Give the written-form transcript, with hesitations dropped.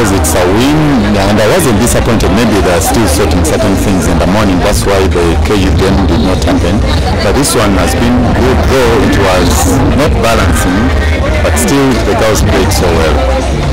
because it's a win, and I wasn't disappointed. Maybe they're still sorting certain things in the morning. That's why the KU game did not happen. But this one has been good, though it was not balancing, but still the girls played so well.